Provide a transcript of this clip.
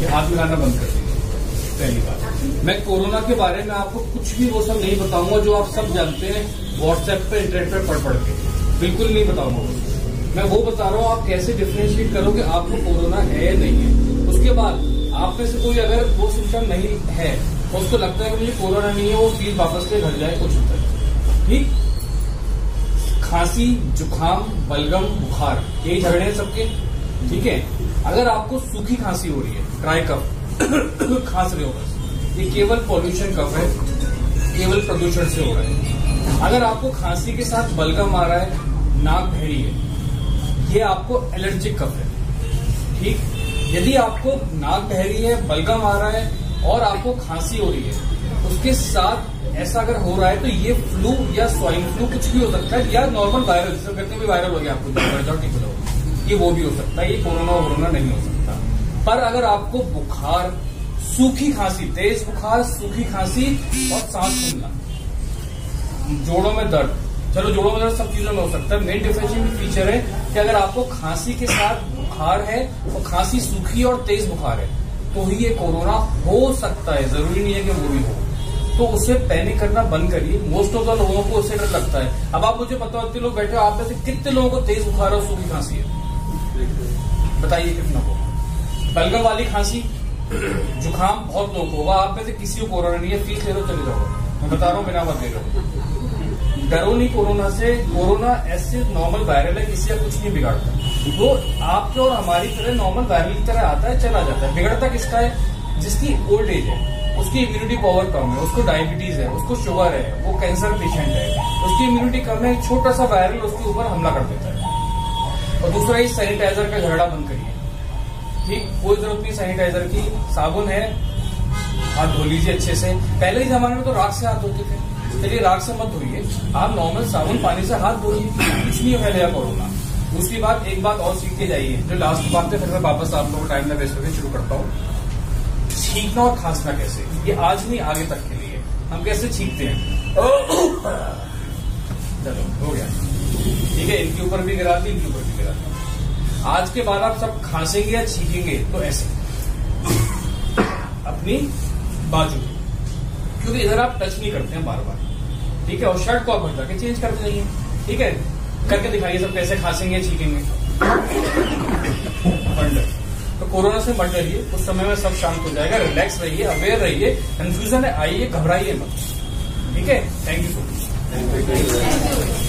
हाथ मिलाना बंद कर देंगे। पहली बात, मैं कोरोना के बारे में आपको कुछ भी वो सब नहीं बताऊंगा जो आप सब जानते हैं व्हाट्सएप पे, इंटरनेट पे पढ़ के, बिल्कुल नहीं बताऊंगा वो। मैं वो बता रहा हूँ आप कैसे डिफरेंशिएट करो कि आपको कोरोना है या नहीं है। उसके बाद आप में से कोई अगर वो सिम्टम नहीं है, उसको लगता है कि मुझे कोरोना नहीं है, वो प्लीज वापस से घर जाए, कुछ होता है। ठीक, खांसी, जुकाम, बलगम, बुखार, यही झगड़े हैं सबके। ठीक है, अगर आपको सूखी खांसी हो रही है, ड्राई कफ, खांस रहे हो बस, ये केवल पॉल्यूशन कफ है, केवल प्रदूषण से हो रहा है। अगर आपको खांसी के साथ बलगम आ रहा है, नाक बह रही है, ये आपको एलर्जिक कफ है। ठीक, यदि आपको नाक बह रही है, बलगम आ रहा है और आपको खांसी हो रही है, उसके साथ ऐसा अगर हो रहा है तो ये फ्लू या स्वाइन फ्लू कुछ भी हो सकता है, या नॉर्मल वायरल, जिसे कहते हैं वायरल हो गया आपको, ठीक हो, ये वो भी हो सकता है। ये कोरोना नहीं हो सकता। पर अगर आपको बुखार, सूखी खांसी, तेज बुखार, सूखी खांसी और सांस फूलना, जोड़ों में दर्द, चलो जोड़ों में दर्द सब चीजों में हो सकता है। मेन डिफरेंशिएटिंग फीचर है कि अगर आपको खांसी के साथ बुखार है और खांसी सूखी और तेज बुखार है तो ही ये कोरोना हो सकता है, जरूरी नहीं है कि वो भी हो। तो उससे पैनिक करना बंद करिए। मोस्ट ऑफ द लोगों को उससे डर लगता है। अब आप मुझे बताओ, इतने लोग बैठे हो, आप में से कितने लोगों को तेज बुखार और सूखी खांसी है? बताइए कितना को। बलगम वाली खांसी, जुकाम बहुत लोग होगा, आप में से किसी को कोरोना नहीं है, फीस ले लो, चले जाओ। मैं बता रहा हूँ, बिना मत ले लो, डरो नहीं कोरोना से। कोरोना ऐसे नॉर्मल वायरल है, किसी का कुछ नहीं बिगाड़ता। वो आपके और हमारी तरह नॉर्मल वायरल की तरह आता है, चला जाता है। बिगड़ता किसका है? जिसकी ओल्ड एज है, उसकी इम्यूनिटी पावर कम है, उसको डायबिटीज है, उसको शुगर है, वो कैंसर पेशेंट है, उसकी इम्यूनिटी कम है, छोटा सा वायरल उसके ऊपर हमला कर देता है। और दूसरा, इस सैनिटाइजर का झगड़ा बंद करिए। ठीक, कोई जरूरत नहीं सैनिटाइजर की, साबुन है, हाथ धो लीजिए अच्छे से। पहले के जमाने में तो राख से हाथ धोते थे, चलिए राख से मत धोइए, आप नॉर्मल साबुन पानी से हाथ धोइए, कुछ नहीं फैलेगा कोरोना। दूसरी बात, एक बात और सीख के जाइए, जो लास्ट बात है, फिर मैं वापस आप लोगों को टाइम ना वेस्ट करके शुरू करता हूँ। छींकना और खांसना कैसे, ये आज नहीं आगे तक के लिए। हम कैसे छींकते हैं, चलो हो गया, ठीक है, इनके ऊपर भी गिरा दी, इनके ऊपर भी गिरा दी। आज के बाद आप सब खांसेंगे या छींकेंगे तो ऐसे अपनी बाजू, क्योंकि इधर आप टच नहीं करते हैं बार बार। ठीक है, और शर्ट को आप हटा के चेंज करते जाइए। ठीक है, करके दिखाइए सब कैसे खांसेंगे छींकेंगे। तो कोरोना से मत डरिए, उस समय में सब शांत हो जाएगा। रिलैक्स रहिए, अवेयर रहिए, कंफ्यूजन है आइए, घबराइए मत। ठीक है, थैंक यू सो मच।